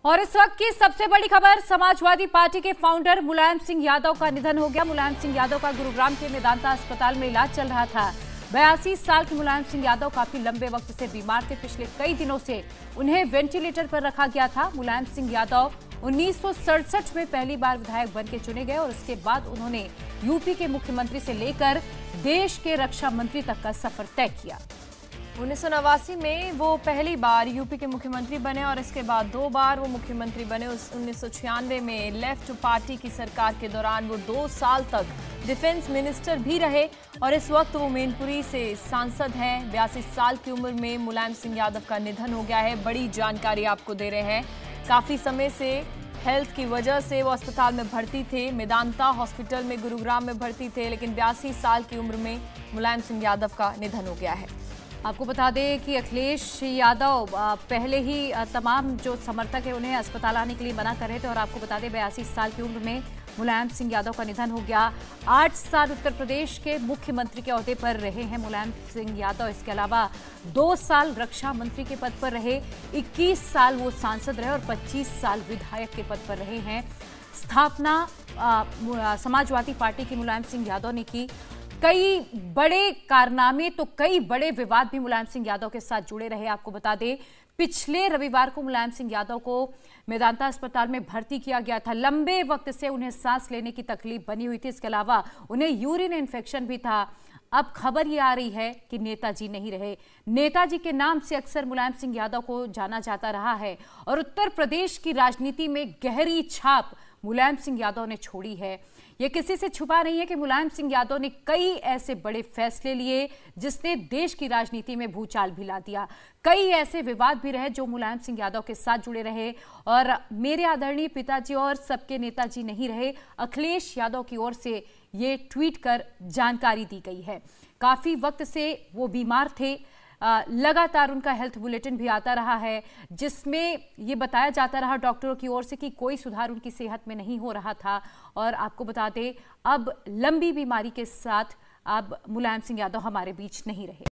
और इस वक्त की सबसे बड़ी खबर, समाजवादी पार्टी के फाउंडर मुलायम सिंह यादव का निधन हो गया। मुलायम सिंह यादव का गुरुग्राम के मेदांता अस्पताल में इलाज चल रहा था। 82 साल के मुलायम सिंह यादव काफी लंबे वक्त से बीमार थे। पिछले कई दिनों से उन्हें वेंटिलेटर पर रखा गया था। मुलायम सिंह यादव 1967 में पहली बार विधायक बनकर चुने गए और उसके बाद उन्होंने यूपी के मुख्यमंत्री से लेकर देश के रक्षा मंत्री तक का सफर तय किया। 1989 में वो पहली बार यूपी के मुख्यमंत्री बने और इसके बाद 2 बार वो मुख्यमंत्री बने। 1996 में लेफ्ट पार्टी की सरकार के दौरान वो 2 साल तक डिफेंस मिनिस्टर भी रहे और इस वक्त वो मैनपुरी से सांसद हैं। 82 साल की उम्र में मुलायम सिंह यादव का निधन हो गया है। बड़ी जानकारी आपको दे रहे हैं। काफ़ी समय से हेल्थ की वजह से वो अस्पताल में भर्ती थे। मेदांता हॉस्पिटल में गुरुग्राम में भर्ती थे, लेकिन 82 साल की उम्र में मुलायम सिंह यादव का निधन हो गया है। आपको बता दें कि अखिलेश यादव पहले ही तमाम जो समर्थक है उन्हें अस्पताल आने के लिए मना कर रहे थे और आपको बता दें 82 साल की उम्र में मुलायम सिंह यादव का निधन हो गया। 8 साल उत्तर प्रदेश के मुख्यमंत्री के ओहदे पर रहे हैं मुलायम सिंह यादव। इसके अलावा 2 साल रक्षा मंत्री के पद पर रहे, 21 साल वो सांसद रहे और 25 साल विधायक के पद पर रहे हैं। स्थापना समाजवादी पार्टी की मुलायम सिंह यादव ने की। कई बड़े कारनामे तो कई बड़े विवाद भी मुलायम सिंह यादव के साथ जुड़े रहे। आपको बता दें पिछले रविवार को मुलायम सिंह यादव को मेदांता अस्पताल में भर्ती किया गया था। लंबे वक्त से उन्हें सांस लेने की तकलीफ बनी हुई थी। इसके अलावा उन्हें यूरिन इन्फेक्शन भी था। अब खबर ये आ रही है कि नेताजी नहीं रहे। नेताजी के नाम से अक्सर मुलायम सिंह यादव को जाना जाता रहा है और उत्तर प्रदेश की राजनीति में गहरी छाप मुलायम सिंह यादव ने छोड़ी है। यह किसी से छुपा नहीं है कि मुलायम सिंह यादव ने कई ऐसे बड़े फैसले लिए जिसने देश की राजनीति में भूचाल भी ला दिया। कई ऐसे विवाद भी रहे जो मुलायम सिंह यादव के साथ जुड़े रहे और मेरे आदरणीय पिताजी और सबके नेताजी नहीं रहे, अखिलेश यादव की ओर से ये ट्वीट कर जानकारी दी गई है। काफी वक्त से वो बीमार थे। लगातार उनका हेल्थ बुलेटिन भी आता रहा है जिसमें ये बताया जाता रहा डॉक्टरों की ओर से कि कोई सुधार उनकी सेहत में नहीं हो रहा था। और आपको बता दें अब लंबी बीमारी के साथ अब मुलायम सिंह यादव हमारे बीच नहीं रहे।